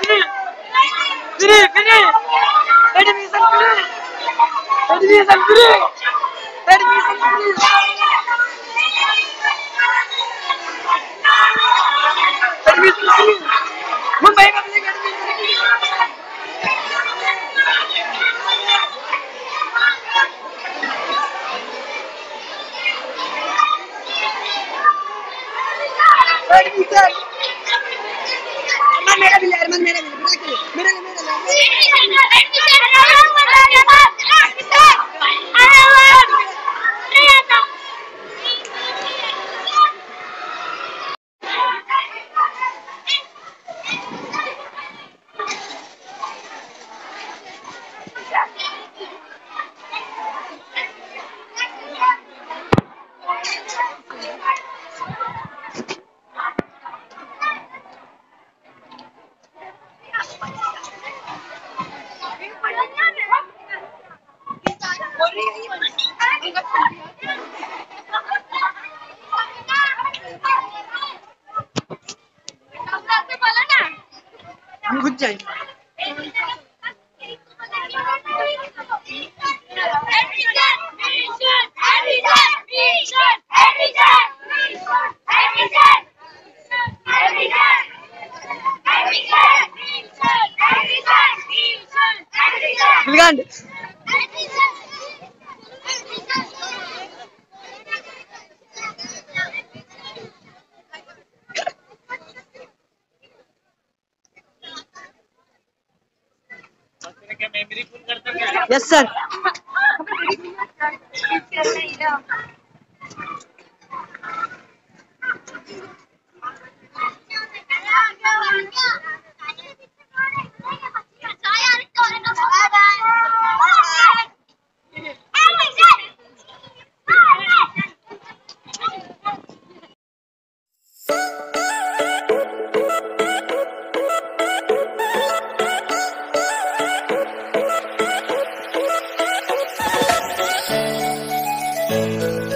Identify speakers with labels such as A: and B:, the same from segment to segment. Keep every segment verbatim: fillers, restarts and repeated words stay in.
A: free. Free, free. Admission free. Admission free. Admission free. Admission free. Mumbai में मिलेगा admission free. Admission. मेरा भी ले, अरमान मेरा भी ले, मेरा ले, मेरा ले, मेरा हम घुस जाएंगे। Yes, sir. Thank you.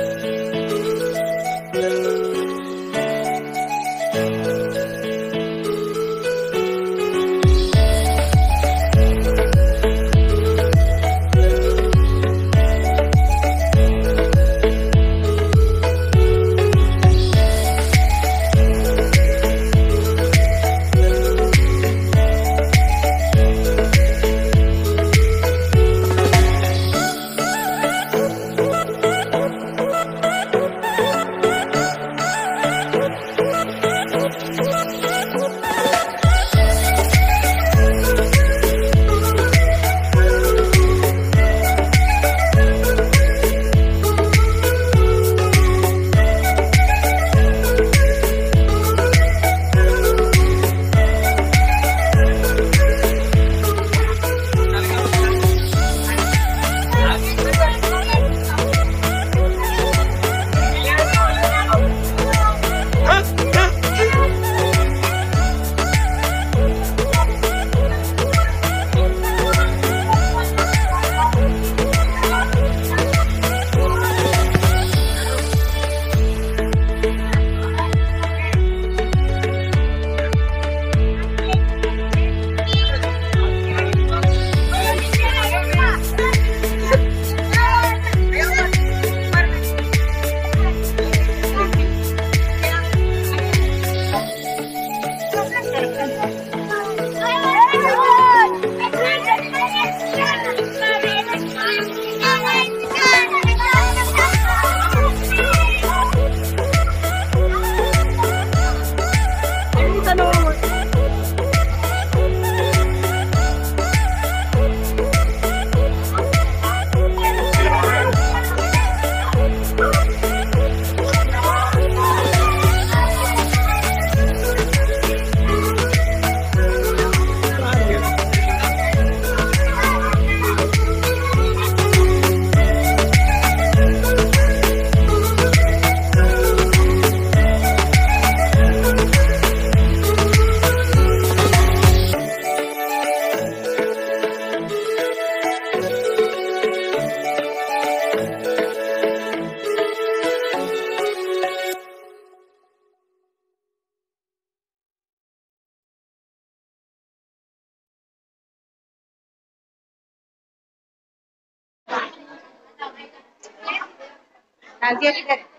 A: आजिया किधर है?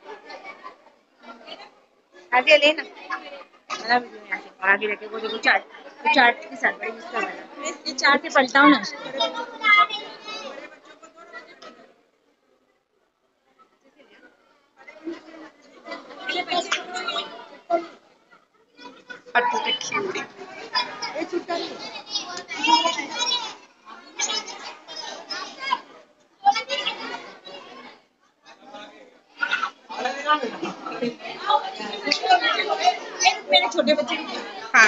A: आजिया लेना बना वीडियो यहाँ से आगे रखे वो देखो चाट वो चाट के साथ बड़ी उसका बना ये चाट के पलटाओ ना पट्टू रखी हुई ये छुट्टा मेरे छोटे बच्चे हाँ